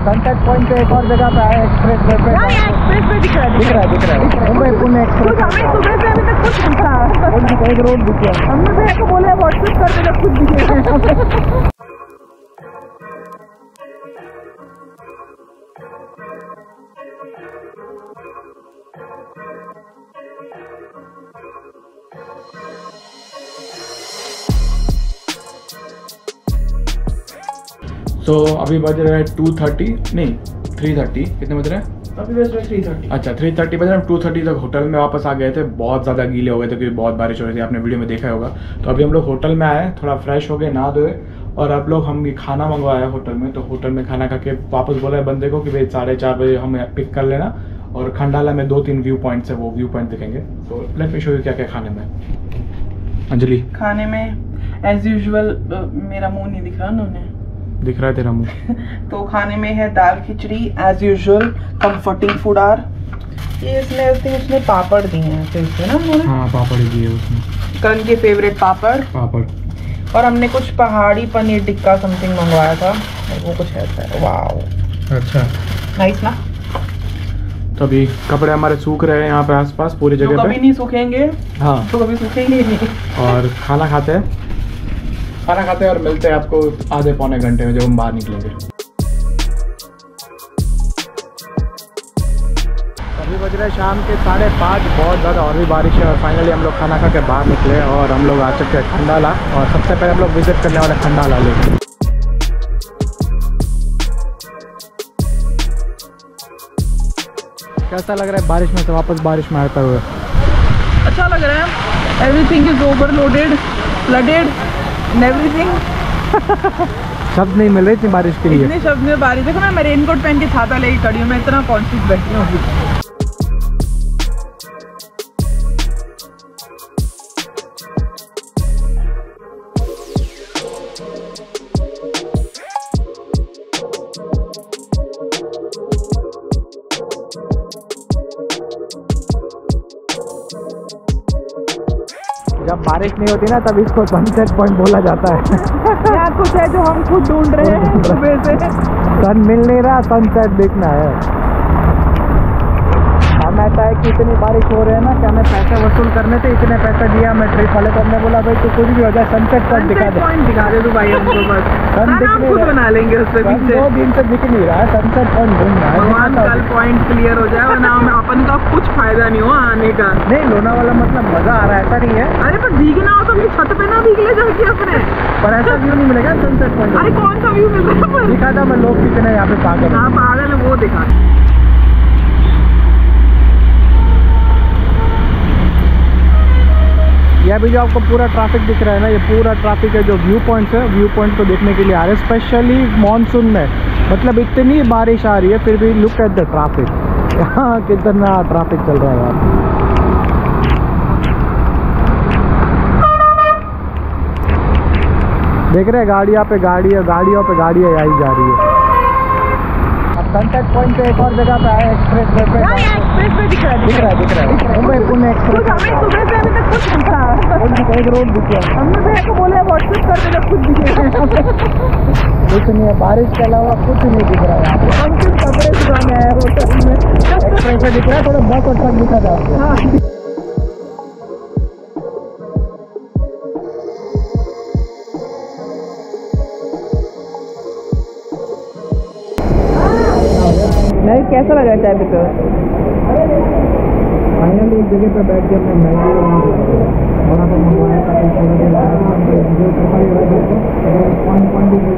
Sunset point पे एक और जगह पे आए, एक्सप्रेस वे पे। एक्सप्रेस वे दिख रहा है मुंबई पुणे एक्सप्रेस। हमें सुबह से अभी तक कुछ नहीं था। एक रोड दिख गया। हमने भैया को बोला व्हाट्सएप कर देना, खुद दिखेगा। तो अभी बज रहा है 2:30 नहीं 3:30, कितने बज रहे हैं अभी बज रहा है 3:30। अच्छा 3:30 बज रहे हैं। 2:30 तक होटल में वापस आ गए थे, बहुत ज़्यादा गीले हो गए थे क्योंकि बहुत बारिश हो रही थी, आपने वीडियो में देखा होगा। तो अभी हम लोग होटल में आए, थोड़ा फ्रेश हो गए, नहा धोए, और अब लोग हम खाना मंगवाया होटल में। तो होटल में खाना खा के वापस बोला है बंदे को कि भाई 4:30 बजे हमें पिक कर लेना, और खंडाला में 2-3 व्यू पॉइंट्स है, वो व्यू पॉइंट दिखेंगे। तो लेट मी शो यू क्या क्या खाने में। अंजलि, खाने में एज यूजुअल मेरा मुंह नहीं दिख रहा उन्होंने, दिख रहा है तेरा मुंह। तो खाने में है दाल खिचड़ी as usual, comforting food are. ये इसमें उसने पापड़ दिए हैं फिर से ना उन्होंने। हाँ पापड़ ही दिए उसने, करण के फेवरेट पापड़। और हमने कुछ पहाड़ी पनीर टिक्का समथिंग मंगवाया था, वो कुछ ऐसा है। वाओ अच्छा नाइस ना। तो अभी कपड़े हमारे सूख रहे हैं यहाँ पे आसपास पूरी जगह पे। कभी नहीं सूखेंगे। हाँ तो कभी सूखेंगे नहीं। और खाना खाते हैं और मिलते हैं आपको आधे पौने घंटे में जब हम बाहर निकलेंगे। अभी बज रहे शाम के 5:30, बहुत ज़्यादा और भी बारिश है। और फाइनली हम लोग खाना खा के बाहर निकले और हम लोग आ चुके हैं खंडाला। और सबसे पहले हम लोग विजिट करने वाले खंडाला लेक। कैसा लग रहा है बारिश में से वापस बारिश में आते हुए? अच्छा लग रहा है। Everything is overloaded, flooded and everything. शब्द नहीं मिल रहे इतनी बारिश के लिए। इतने शब्द में बारिश, देखो ना मैं रेनकोट पहन के छाता लेके खड़ी हूँ, मैं इतना कॉन्शियस बैठी हूँ। जब बारिश नहीं होती ना तब इसको सनसेट पॉइंट बोला जाता है। यहाँ कुछ है जो हम खुद ढूंढ रहे हैं सुबह से। सन मिल नहीं रहा, सनसेट दिखना है। हम ऐसा है कि इतनी बारिश हो रही है ना कि हमें पैसे वसूल करने थे, इतने पैसे दिया। मैं ट्रिप वाले को हमने बोला भाई तो कुछ भी हो जाए सनसेट पॉइंट दिखा दे। पॉइंट दिखा दे तो भाई हमको बस सन दिख नहीं खुद बना लेंगे उससे पीछे। 2 दिन से दिख नहीं रहा है, सनसेट पॉइंट ढूंढना है। भगवान कल पॉइंट क्लियर हो जाए वरना अपन का कुछ फायदा नहीं हुआ आने का। नहीं लोनावाला मतलब मजा आ रहा है ऐसा नहीं है। अरे पर भीगना हो तो अपनी छत पे ना भीग ले जाके अपने। पर ऐसा व्यू नहीं मिलेगा सनसेट पॉइंट। अरे कौन सा व्यू मिल रहा है? दिखा था मैं लोग कितने यहाँ पे पागल। हाँ पागल है वो दिखा। ये अभी जो आपको पूरा ट्रैफिक दिख रहा है ना, ये पूरा ट्रैफिक है जो व्यू पॉइंट्स है, व्यू पॉइंट को देखने के लिए आ रहे हैं स्पेशली मॉनसून में। मतलब इतनी बारिश आ रही है फिर भी लुक एट द ट्रैफिक, यहाँ कितना ट्रैफिक चल रहा है यार। देख रहे हैं गाड़ियों पे गाड़ियाँ आई जा रही है। सनसेट पॉइंट पे एक और जगह पे आए, एक्सप्रेस वे पे। एक्सप्रेस वे दिख रहा है। मुंबई पुणे एक्सप्रेस। हमें सुबह से अभी तक कुछ नहीं था। एक रोड दिख गया। हमने भैया को बोला व्हाट्सएप कर देना, खुद दिखेगा। कुछ नहीं है, बारिश के अलावा कुछ नहीं दिख रहा है यहाँ पे। हम सिर्फ कपड़े सुखाने आए होटल में। एक्सप्रेस वे दिख रहा है, थोड़ा बस और ट्रक दिखा था आपको। नहीं कैसा लगा चाय पीते हुए? फाइनली एक जगह पे बैठ के अपने मैगी बड़ा सा मंगवाया था।